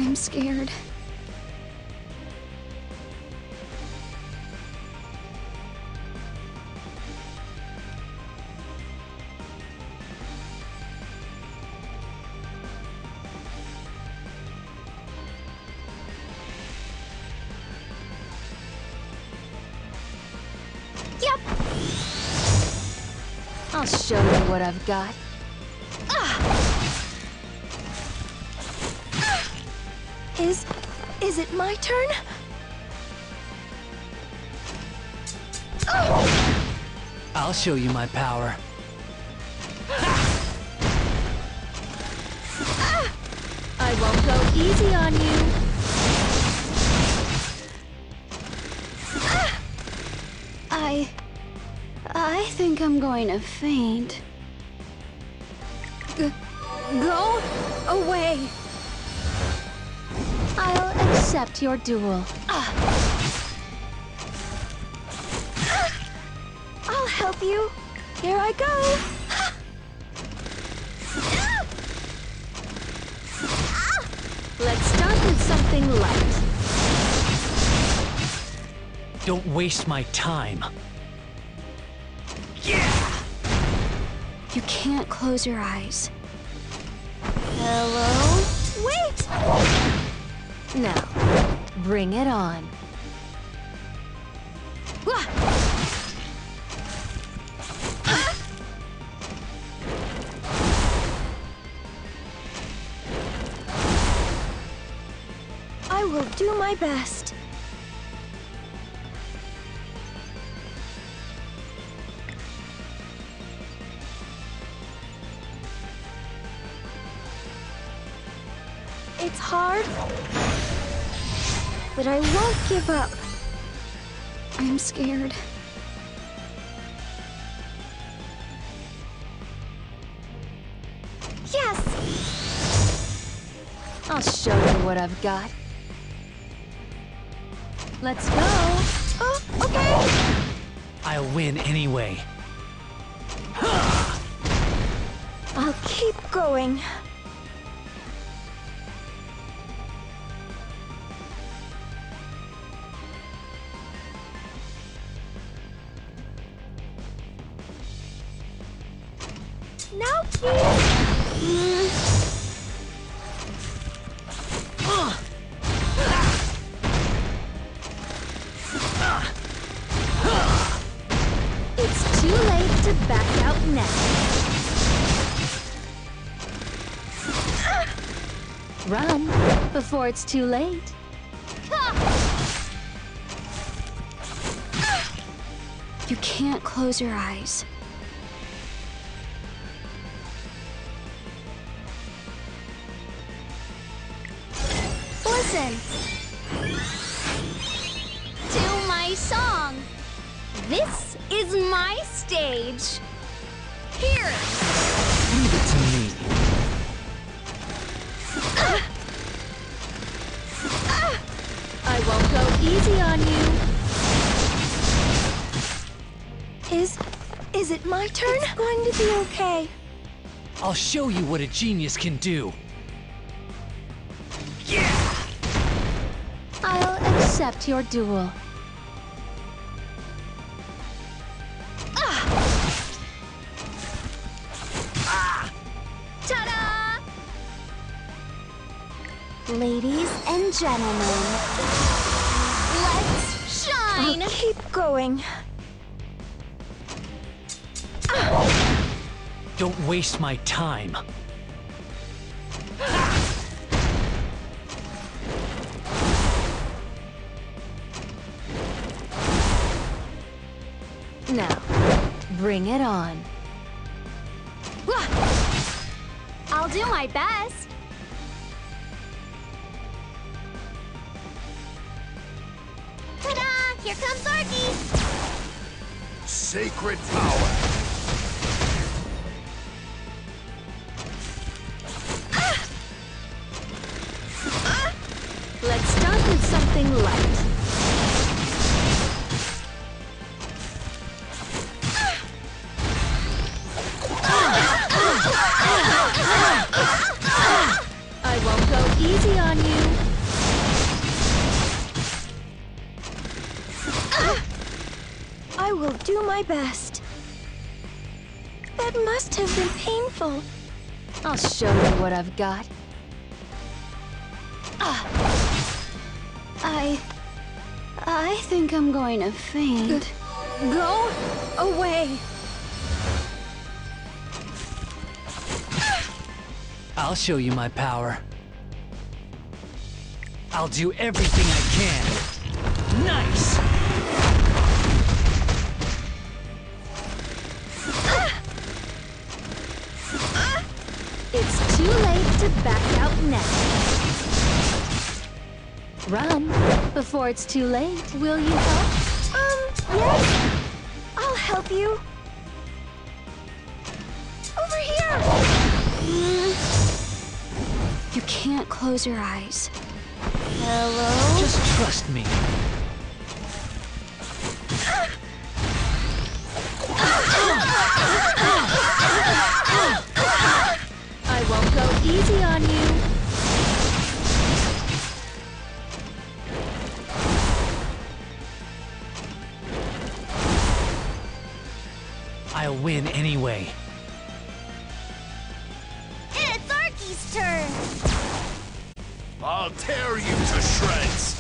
I'm scared. Yep! I'll show you what I've got. Is it my turn? I'll show you my power. I won't go easy on you. I think I'm going to faint. Go away. I'll accept your duel. I'll help you. Here I go. Let's start with something light. Don't waste my time. You can't close your eyes. Hello? Wait! Now, bring it on. I will do my best. It's hard, but I won't give up. I'm scared. Yes! I'll show you what I've got. Let's go. Oh, okay. I'll win anyway. I'll keep going. Now, please. It's too late to back out now. Run before it's too late. You can't close your eyes. Listen to my song. This is my stage. Here. Leave it to me. I won't go easy on you. Is it my turn? It's going to be okay. I'll show you what a genius can do. I'll accept your duel. Ta-da! Ladies and gentlemen, let's shine! I'll keep going. Don't waste my time. Now, bring it on. I'll do my best. Ta-da! Here comes Arky! Sacred power. Let's start with something light. I won't go easy on you. I will do my best. That must have been painful. I'll show you what I've got. I think I'm going to faint. Go away. I'll show you my power. I'll do everything I can. Nice! It's too late to back out now. Run before it's too late. Will you help? Yes. I'll help you. Over here. You can't close your eyes. Hello? Just trust me. I won't go easy on you. I'll win anyway. It's Arky's turn. I'll tear you to shreds!